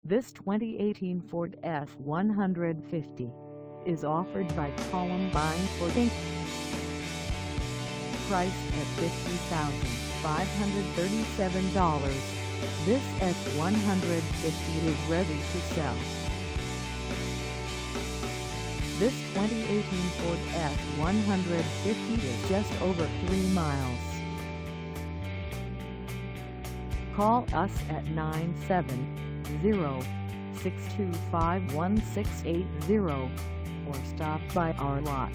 This 2018 Ford F-150 is offered by Columbine Ford Inc. Priced at $50,537, this F-150 is ready to sell. This 2018 Ford F-150 is just over 3 miles. Call us at 970-625-1680 or stop by our lot.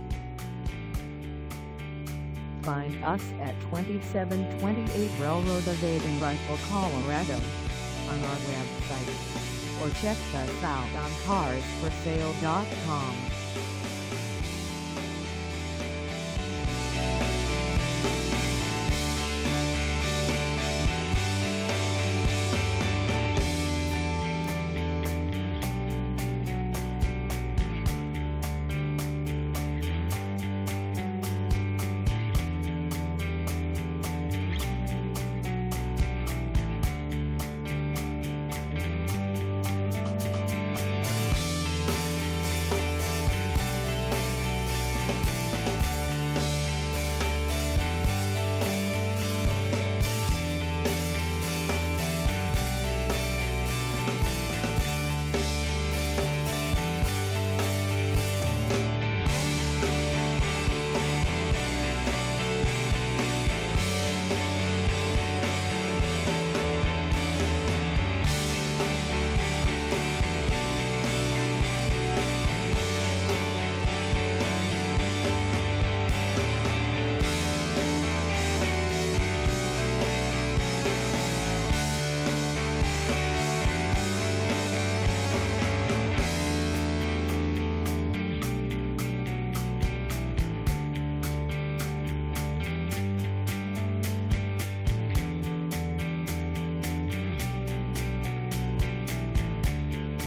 Find us at 2728 Railroad Ave in Rifle, Colorado on our website, or check us out on carsforsale.com.